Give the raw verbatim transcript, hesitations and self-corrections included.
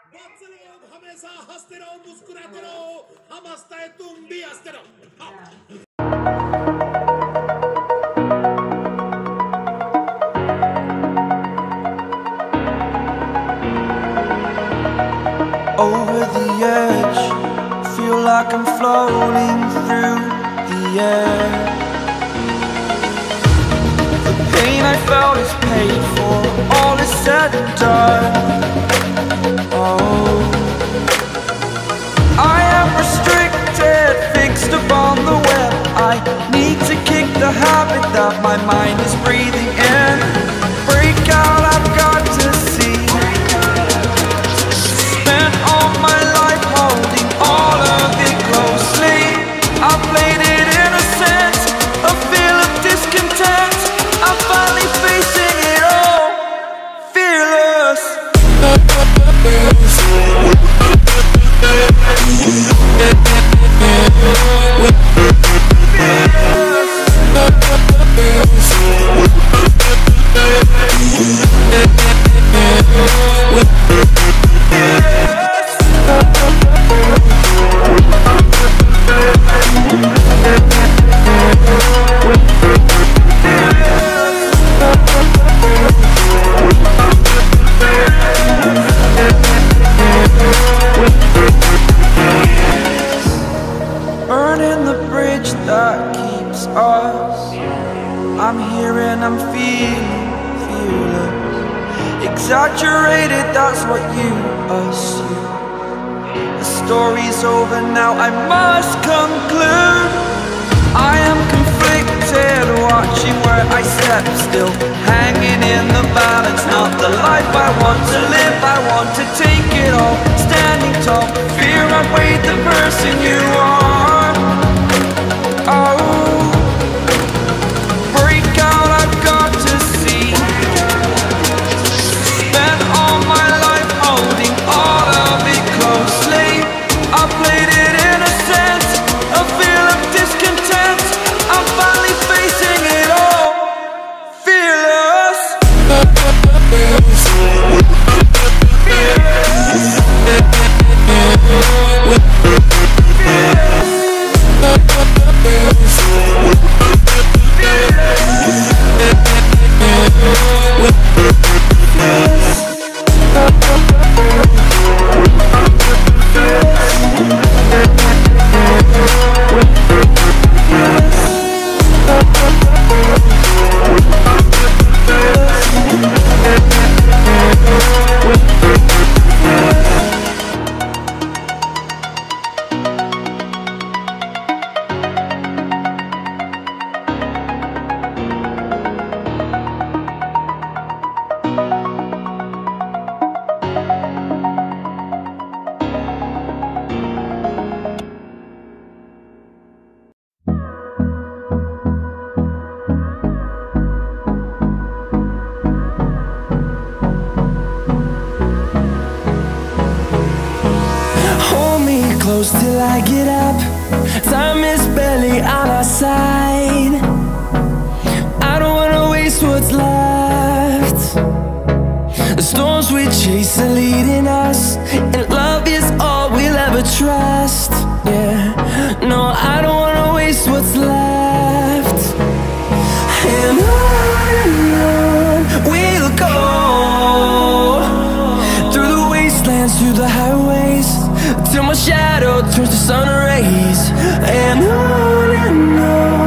बच्चे लोग हमेशा हंसते रहो, मुस्कुराते रहो, हम हंसते हैं, तुम भी हंसते रहो। Over the edge, feel like I'm floating through the air. The pain I felt is paid for, all is said and done. Oh, I am restricted, fixed upon the web. I need to kick the habit that my mind is breathing in. Break out, I've got to see. Spent all my life holding all of it closely. I played it innocent, a feel of discontent. I'm finally facing it all, fearless. Burning the bridge that keeps us. I'm here and I'm feeling fearless. Exaggerated, that's what you assume. The story's over now, I must conclude. I am conflicted, watching where I step still, hanging in the balance. Not the life I want to live, I want to take it all. Standing tall, fear outweighed the person you are. Oh, break out, I've got to see. Spent all my life holding all of it closely. I played it innocent, a feel of discontent. I'm finally facing it all, fearless. Close till I get up. Time is barely on our side. I don't wanna waste what's left. The storms we chase are leading us, and love is all we'll ever trust. Yeah, no, I don't wanna waste what's left. And on and on we'll go, through the wastelands, through the highways, till my shadow turns to sun rays. And on and on